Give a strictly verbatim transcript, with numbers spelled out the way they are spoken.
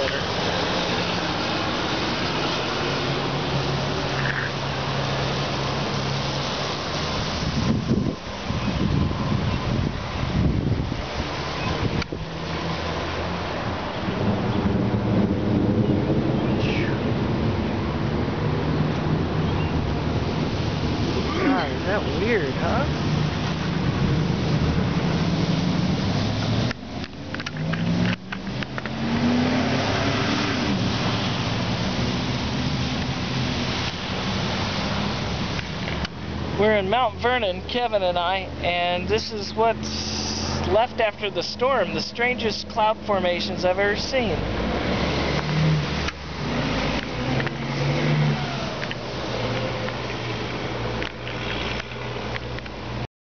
better. God, is that weird, huh? We're in Mount Vernon, Kevin and I, and this is what's left after the storm. The strangest cloud formations I've ever seen.